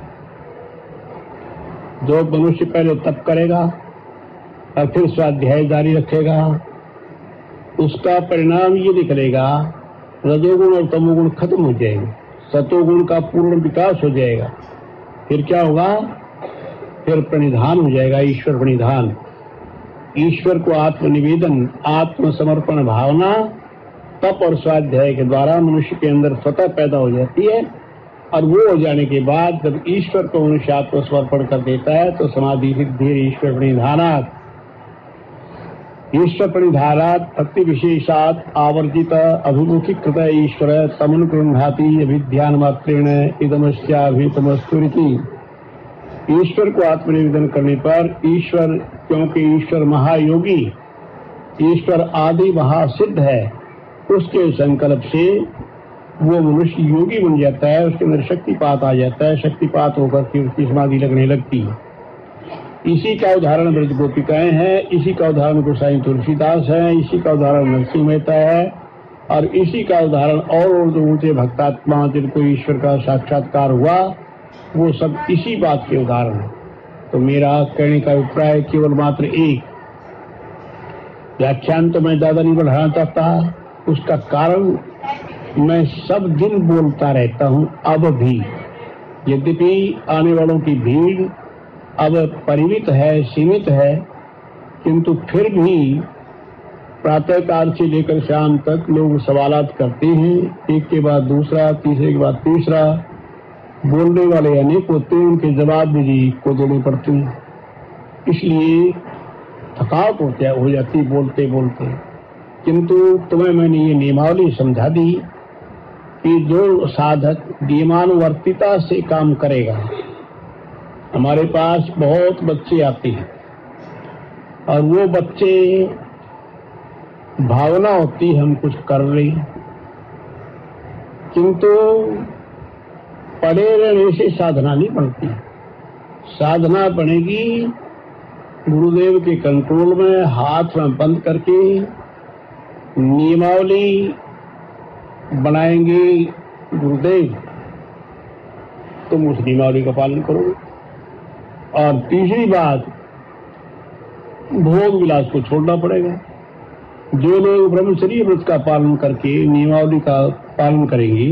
जो मनुष्य पहले तप करेगा और फिर स्वाध्याय जारी रखेगा, उसका परिणाम ये निकलेगा, रजोगुण और तमोगुण खत्म हो जाएंगे, सतोगुण का पूर्ण विकास हो जाएगा। फिर क्या होगा? फिर प्रणिधान हो जाएगा, ईश्वर प्रणिधान। ईश्वर को आत्मनिवेदन, आत्मसमर्पण भावना तप और स्वाध्याय के द्वारा मनुष्य के अंदर स्वतः पैदा हो जाती है। और वो हो जाने के बाद जब ईश्वर को मनुष्य आत्मसमर्पण कर देता है तो समाधि सिद्धि ईश्वर प्रणिधानात्, ईश्वर प्रणिधानात् भक्ति विशेषात् आवर्जित अभिमुखीकृत ईश्वर तमनुगृह्णाति अभिध्यान मात्रेण इदमस्याभितमस्तुरिति। ईश्वर को आत्मनिवेदन करने पर ईश्वर, क्योंकि ईश्वर महायोगी, ईश्वर आदि महासिद्ध है, उसके संकल्प से वो मनुष्य योगी बन जाता है, उसके अंदर शक्तिपात आ जाता है, शक्तिपात होकर के उसकी समाधि लगने लगती है। इसी का उदाहरण ब्रज गोपिकाएं हैं, इसी का उदाहरण गोसाई तुलसीदास है, इसी का उदाहरण नरसिंह मेहता है, और इसी का उदाहरण और जो ऊंचे भक्तात्मा जिनको ईश्वर का साक्षात्कार हुआ, वो सब इसी बात के उदाहरण है। तो मेरा कहने का अभिप्राय केवल मात्र एक, व्याख्यान तो मैं ज्यादा नहीं बढ़ाना चाहता, उसका कारण मैं सब दिन बोलता रहता हूं अब भी। यद्यपि आने वालों की भीड़ अब परिमित है, सीमित है, किंतु फिर भी प्रातःकाल से लेकर शाम तक लोग सवालात करते हैं, एक के बाद दूसरा, तीसरे के बाद तीसरा। बोलने वाले अनेक होते हैं, उनके जवाब भी को देने पड़ते हैं, इसलिए थकावट हो जाती बोलते बोलते। किंतु तुम्हें मैंने ये नियमावली समझा दी कि जो साधक नियमानुवर्तिता से काम करेगा, हमारे पास बहुत बच्चे आते हैं और वो बच्चे भावना होती है हम कुछ कर रहे हैं, किंतु पड़े रहने से साधना नहीं बनती। साधना बनेगी गुरुदेव के कंट्रोल में, हाथ में बंद करके नियमावली बनाएंगे गुरुदेव, तुम उस नियमावली का पालन करो। और तीसरी बात, भोग विलास को छोड़ना पड़ेगा। जो लोग ब्रह्मचर्य व्रत का पालन करके नियमावली का पालन करेंगे,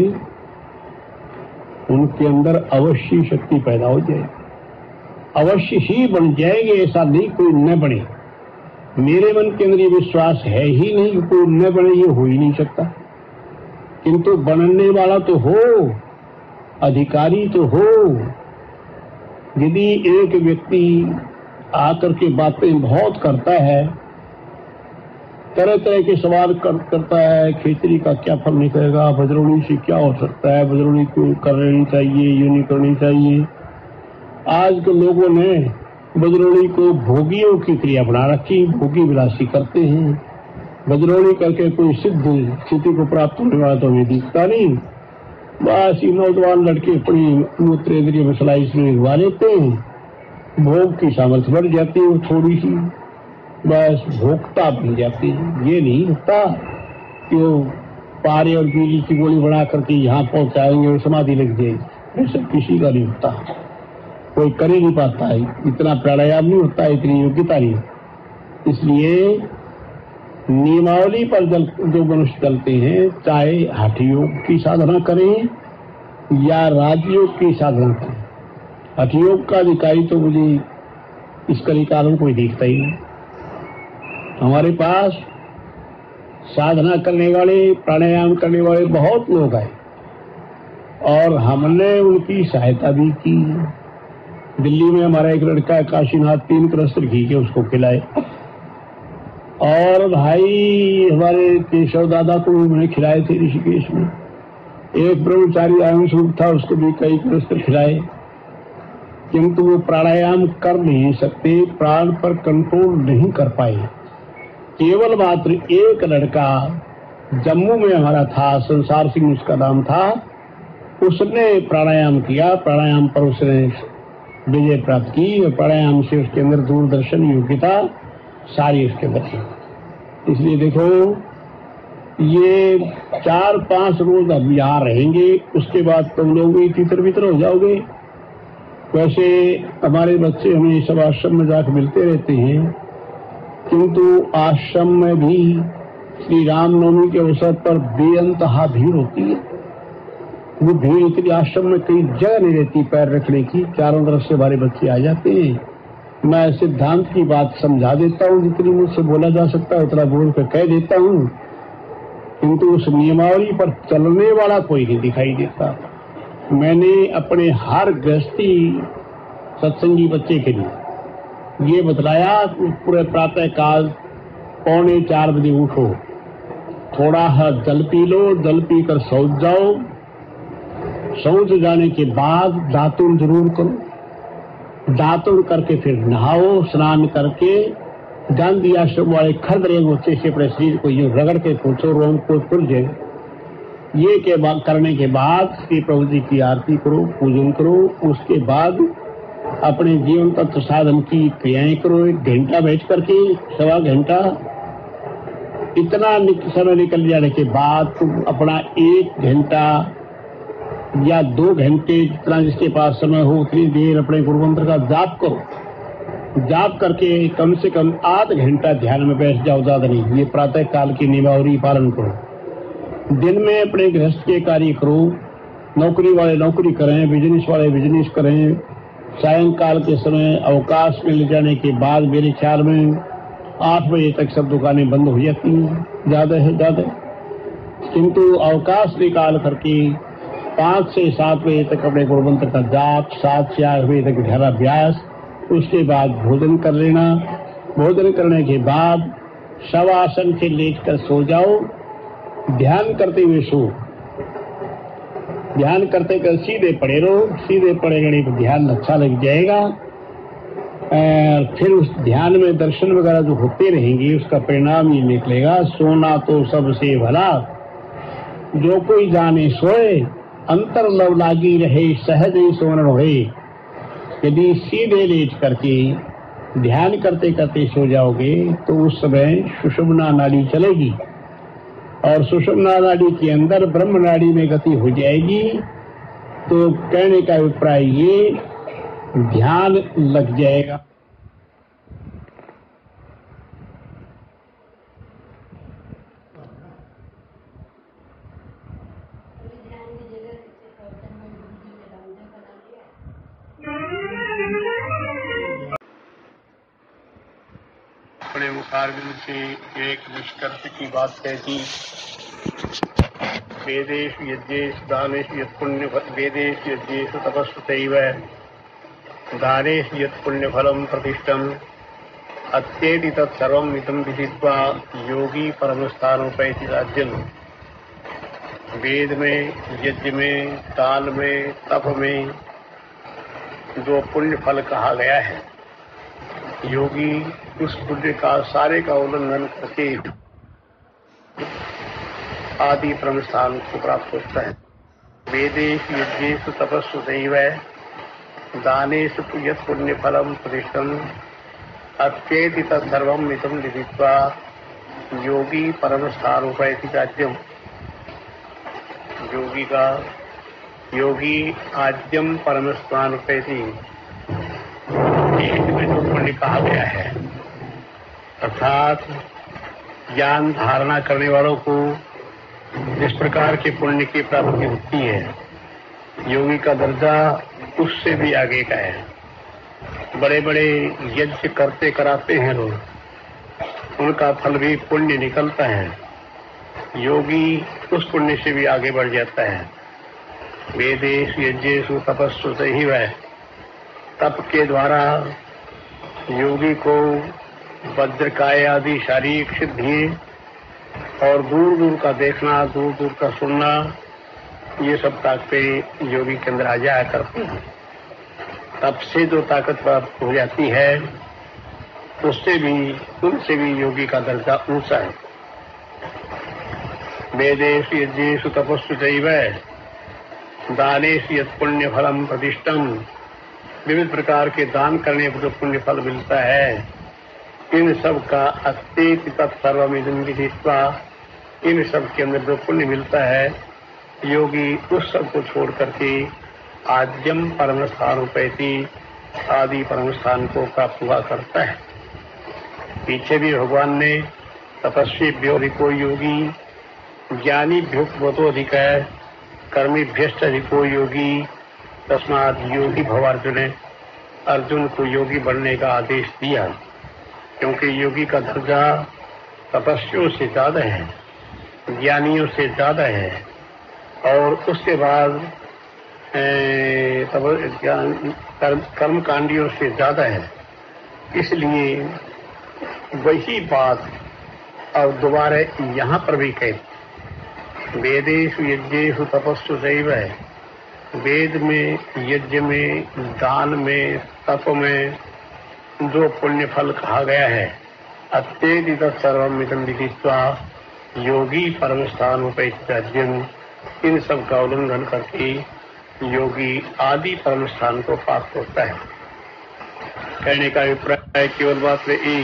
उनके अंदर अवश्य शक्ति पैदा हो जाएगी, अवश्य ही बन जाएगी। ऐसा नहीं कोई न बने। मेरे मन के अंदर ये विश्वास है ही नहीं कि कोई न बने, ये हो ही नहीं सकता। किंतु बनने वाला तो हो, अधिकारी तो हो। यदि एक व्यक्ति आकर के बातें बहुत करता है, तरह तरह के सवाल करता है, खिचड़ी का क्या फल निकलेगा, बजरौनी से क्या हो सकता है, बजरौनी क्यों करनी चाहिए, यूं नहीं करनी चाहिए। आज के लोगों ने बजरौनी को भोगियों की क्रिया बना रखी, भोगी विलासी करते हैं। बजरौनी करके कोई सिद्ध स्थिति को प्राप्त होने वाला तो हमें दिखता नहीं। बस ये नौजवान लड़के अपनी मूत्र इंद्रिय मसलाई इसमें लगवा लेते हैं, भोग की सामर्थ्य बढ़ जाती है थोड़ी सी, बस भोक्ता बन जाते हैं। ये नहीं होता कि वो पारे और बीड़ी की गोली बना करके यहाँ पहुंचाएंगे और समाधि लग जाएगी, ऐसा किसी का नहीं होता। कोई कर ही नहीं पाता है, इतना प्राणायाम नहीं होता है, इतनी योग्यता नहीं। इसलिए नियमावली पर जो मनुष्य चलते हैं, चाहे हठ योग की साधना करें या राजयोग की साधना करें, हठ योग का अधिकारी तो मुझे इस कलिकाल कोई दिखता ही नहीं। हमारे पास साधना करने वाले, प्राणायाम करने वाले बहुत लोग आए और हमने उनकी सहायता भी की। दिल्ली में हमारा एक लड़का काशीनाथ 3 कलस्तर घी के उसको खिलाए, और भाई हमारे केशव दादा को उन्होंने खिलाए थे ऋषिकेश में। एक ब्रह्मचारी आयन स्वरूप था, उसको भी कई कलस्तर खिलाए, किंतु वो प्राणायाम कर नहीं सकते, प्राण पर कंट्रोल नहीं कर पाए। केवल मात्र एक लड़का जम्मू में हमारा था, संसार सिंह उसका नाम था, उसने प्राणायाम किया। प्राणायाम पर उसने विजय प्राप्त की और प्राणायाम से उसके अंदर दूरदर्शन योग्यता सारी उसके अंदर है। इसलिए देखो, ये 4-5 रोज अब यहाँ रहेंगे, उसके बाद तुम लोग भी तितर बितर हो जाओगे। वैसे हमारे बच्चे हमें सब आश्रम में जाकर मिलते रहते हैं, किंतु आश्रम में भी श्री रामनवमी के अवसर पर बेअंतहा भीड़ होती है। वो भीड़ इतनी आश्रम में कई जगह नहीं रहती पैर रखने की, चारों तरफ से हमारे बच्चे आ जाते हैं। मैं सिद्धांत की बात समझा देता हूँ, जितनी मुझसे बोला जा सकता है उतना बोल कर कह देता हूँ, किंतु उस नियमावली पर चलने वाला कोई नहीं दिखाई देता। मैंने अपने हर गृहस्थी सत्संगी बच्चे के लिए ये बतलाया कि पूरे प्रातः काल 3:45 बजे उठो, थोड़ा जल पी लो, जल पीकर सो जाओ, सो जाने के बाद दातुन जरूर करो, दातुन करके फिर नहाओ, स्नान करके गांधी आश्रम वाले खरदरे मोचे से अपने शरीर को यूं रगड़ के पूछो, रोम को खुल जाए। ये के बाद करने के बाद श्री प्रभु जी की आरती करो, पूजन करो, उसके बाद अपने जीवन तत्व साधन की क्रियाएं करो। 1 घंटा बैठ करके, 1.25 घंटा, इतना समय निकल जाने के बाद तुम अपना 1 घंटा या 2 घंटे, जितना जिसके पास समय हो उतनी देर अपने गुरु मंत्र का जाप करो। जाप करके कम से कम आध घंटा ध्यान में बैठ जाओ, ज्यादा नहीं। ये प्रातः काल की नियमावली पालन करो। दिन में अपने गृहस्थ के कार्य करो, नौकरी वाले नौकरी करें, बिजनेस वाले बिजनेस करें। सायंकाल के समय अवकाश में ले जाने के बाद मेरे ख्याल में 8 बजे तक सब दुकानें बंद हो जाती हैं, ज्यादा है ज्यादा, किंतु अवकाश निकाल करके 5 से 7 बजे तक अपने गुरु मंत्र का जाप, 7 से 8 बजे तक ध्यानाभ्यास, उसके बाद भोजन कर लेना। भोजन करने के बाद शवासन से लेटकर सो जाओ, ध्यान करते हुए सो। ध्यान करते कर सीधे पड़े रहो, सीधे पड़ेगा नहीं तो ध्यान अच्छा लग जाएगा। फिर उस ध्यान में दर्शन वगैरह जो होते रहेंगे उसका परिणाम ये निकलेगा, सोना तो सबसे भला जो कोई जाने सोए, अंतर लव लागी रहे सहज ही सोन होए। यदि सीधे लेट करके ध्यान करते करते सो जाओगे तो उस समय सुषुम्ना नाड़ी चलेगी और सुषुम्ना नाड़ी के अंदर ब्रह्म नाड़ी में गति हो जाएगी। तो कहने का अभिप्राय ये, ध्यान लग जाएगा। अपने मुखारबिंद से एक निष्कर्ष की बात कहती, वेदेश यज्ञेश दानेश यत् पुण्य वेदेश यज्ञेश तपस्व चैव दानेश यत् पुण्य फलम प्रतिष्ठम अत्येति तत्सर्वं इदं विदित्वा योगी परमस्थानोपैति राज्यं। वेद में, यज्ञ में, दान में, तप में जो पुण्य फल कहा गया है, योगी उस पुण्य का सारे का उल्लंघन करके आदि परम स्थान को प्राप्त होता है। वेदेश यज्ञेश तपस्व दैव दानेश यत् पुण्य फलम प्रतिष्ठम अत्येति तत्सर्वं मितं विदित्वा योगी परम स्थान उपैति राज्यम। योगी आद्यम परम स्थान उपैति में जो पुण्य कहा गया है, अर्थात ज्ञान धारणा करने वालों को जिस प्रकार के पुण्य की प्राप्ति होती है, योगी का दर्जा उससे भी आगे का है। बड़े बड़े यज्ञ करते कराते हैं लोग, उनका फल भी पुण्य निकलता है। योगी उस पुण्य से भी आगे बढ़ जाता है। वेदेश यज्ञेषु तपस्व सैव, तप के द्वारा योगी को वज्रकाय आदि शारीरिक सिद्धियां और दूर दूर का देखना, दूर दूर का सुनना, ये सब ताकतें योगी के अंदर आ जाया करती हैं। तप से जो ताकत प्राप्त हो जाती है उनसे भी योगी का दर्जा ऊंचा है। वेदेषु यज्ञेषु तपस्व चैव दानेषु यत् पुण्य फलम प्रतिष्ठम, विविध प्रकार के दान करने पर जो पुण्य फल मिलता है, इन सब का अस्तेति तत्सर्वमिदं विदित्वा, इन सब के अंदर जो पुण्य मिलता है, योगी उस सब को छोड़ करके आद्यम परम स्थान उपैति, आदि परम स्थान को प्राप्त हुआ करता है। पीछे भी भगवान ने तपस्वीभ्यो अधिको योगी, ज्ञानीभ्यो तपतो अधिक है, कर्मीभ्यश्च अधिको योगी, तस्मात् योगी भव अर्जुन को योगी बनने का आदेश दिया, क्योंकि योगी का दर्जा तपस्वियों से ज्यादा है, ज्ञानियों से ज्यादा है, और उसके बाद कर्मकांडियों से ज्यादा है। इसलिए वही बात अब दोबारा यहाँ पर भी कहते, वेदेषु यज्ञेषु तपस्व चैव, वेद में, यज्ञ में, दान में, तप में जो पुण्य फल कहा गया है, अत्येति तत्सर्वमिदं विदित्वा योगी परम स्थान उपैति राज्यं, इन सब का उल्लंघन करके योगी आदि परम स्थान को प्राप्त होता है। कहने का अभिप्राय केवल बात में एक,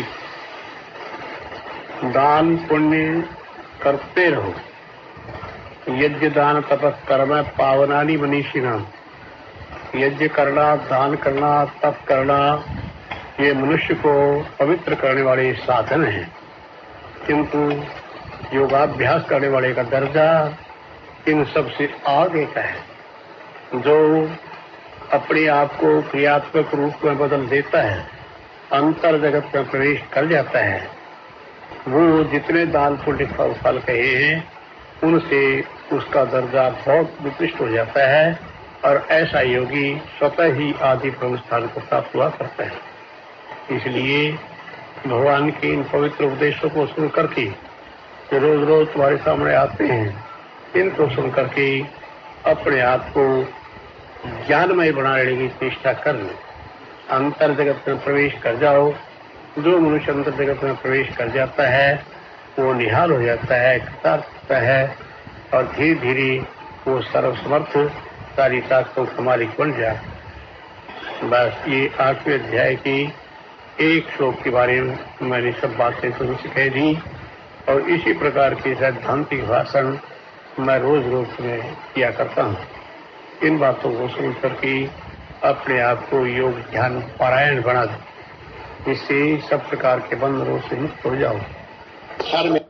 दान पुण्य करते रहो। यज्ञ दान तप कर्म पावनानि मनीषिणाम्, यज्ञ करना, दान करना, तप करना, ये मनुष्य को पवित्र करने वाले साधन हैं, किंतु योगाभ्यास करने वाले का दर्जा इन सब से आगे का है। जो अपने आप को क्रियात्मक रूप में बदल देता है, अंतर जगत में प्रवेश कर जाता है, वो जितने दान पुण्य फल कहे हैं उनसे उसका दर्जा बहुत उत्कृष्ट हो जाता है, और ऐसा योगी स्वतः ही आदि परम स्थान को प्राप्त हुआ करता है। इसलिए भगवान के इन पवित्र उपदेशों को सुन करके जो रोज रोज तुम्हारे सामने आते हैं, इनको सुन करके अपने आप को ज्ञानमय बना लेने की चेष्टा कर लो। अंतर जगत में प्रवेश कर जाओ। जो मनुष्य अंतर जगत में प्रवेश कर जाता है वो निहाल हो जाता है, कृतार्थ होता है और धीरे धीरे वो सर्वसमर्थ सारी ताकतों का मालिक बन जाए। बस ये 8वें अध्याय की एक श्लोक के बारे में मैंने सब बातें तुमसे कह दी और इसी प्रकार के सैद्धांतिक भाषण मैं रोज रोज में किया करता हूँ। इन बातों को सुन करके अपने आप को योग ध्यान पारायण बना दो, इससे सब प्रकार के बंधनों से मुक्त हो जाओ। हर में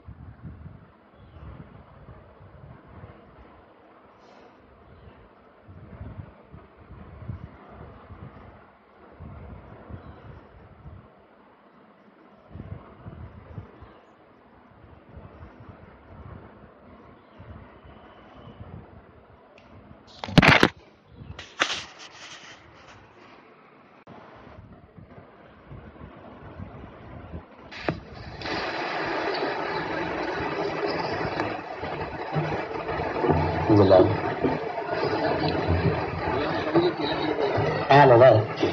लगा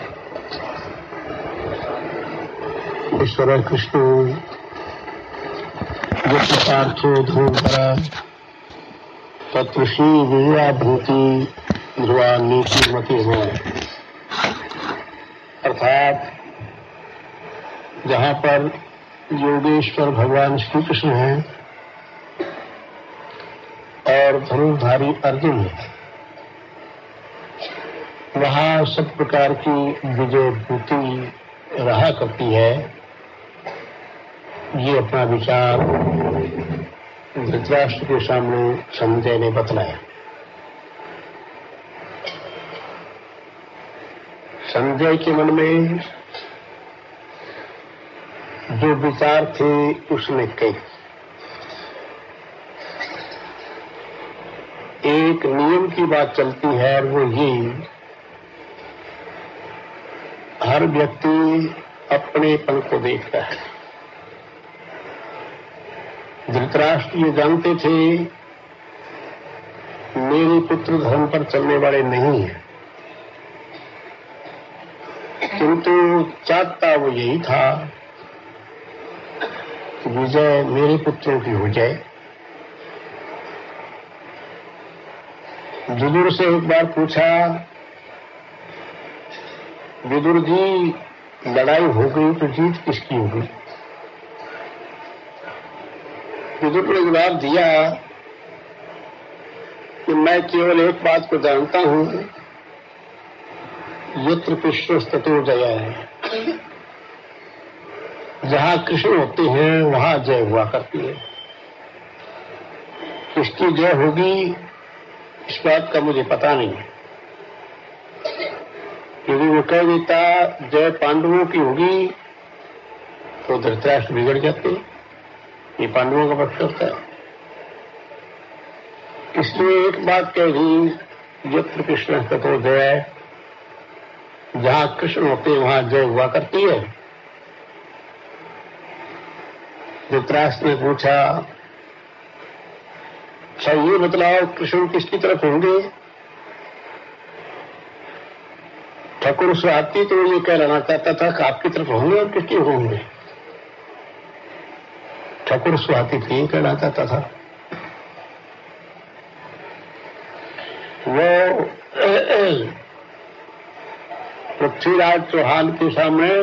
ईश्वर कृष्ण पार्थो ध्रुवरा तत्षी विजया भूति ध्रुवा नीति मति है। अर्थात जहाँ पर योगेश्वर भगवान श्री कृष्ण हैं और धनुर्धारी अर्जुन है, वहाँ सब प्रकार की विजय भूति रहा करती है। ये अपना विचार धृतराष्ट्र के सामने संजय ने बतलाया। संजय के मन में जो विचार थे उसने कही। एक नियम की बात चलती है और वो ये, हर व्यक्ति अपनेपन को देखता है। धृतराष्ट्र ये जानते थे मेरे पुत्र धर्म पर चलने वाले नहीं हैं, किंतु चाहता वो यही था कि विजय मेरे पुत्रों की हो जाए। विदुर से एक बार पूछा, विदुर जी लड़ाई हो गई तो जीत किसकी होगी? विदुर ने जवाब दिया कि मैं केवल एक बात को जानता हूं, यत्र कृष्ण ततो जया है। जहां कृष्ण होते हैं वहां जय हुआ करती है। किसकी जय होगी इस बात का मुझे पता नहीं। यदि वो कह देता जय पांडवों की होगी तो धृतराष्ट्र बिगड़ जाते, ये पांडवों का पक्ष होता है। इसलिए एक बात कह दी, यत्र कृष्ण ततो जय, जहां कृष्ण होते वहां जय हुआ करती है। धृतराष्ट्र ने पूछा, अच्छा ये बतलाओ कृष्ण किसकी तरफ होंगे? ठाकुर स्वाति तो ये कहना चाहता था कि आपकी तरफ होंगे और किसकी होंगे? ठाकुर स्वाति तो ये कहना चाहता था। वो पृथ्वीराज चौहान के सामने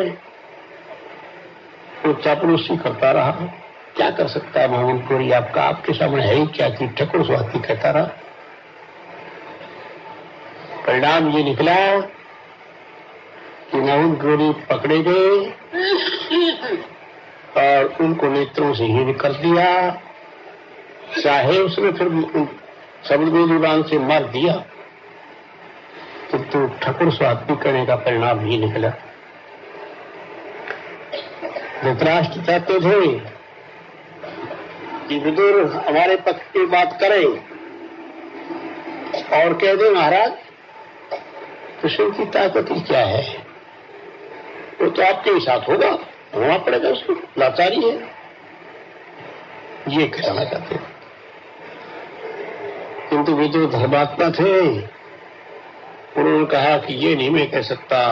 वो चापलूसी करता रहा। क्या कर सकता है मोहन कोरी आपका, आपके सामने है ही क्या चीज? ठाकुर स्वाति कहता रहा। परिणाम ये निकला कि मोहन कोरी पकड़े गए और उनको नेत्रों से ही कर दिया। चाहे उसने फिर समुद्री बांध से मार दिया, तो ठाकुर स्वाति करने का परिणाम ही निकला। धृतराष्ट्र चाहते थे कि विदुर हमारे पक्ष की बात करे और कह दे महाराज कृष्ण की ताकत ही क्या है, वो तो आपके ही साथ होगा, होना पड़ेगा, उसको लाचारी है, ये कहना चाहते। किंतु वे जो धर्मात्मा थे उन्होंने कहा कि ये नहीं मैं कह सकता।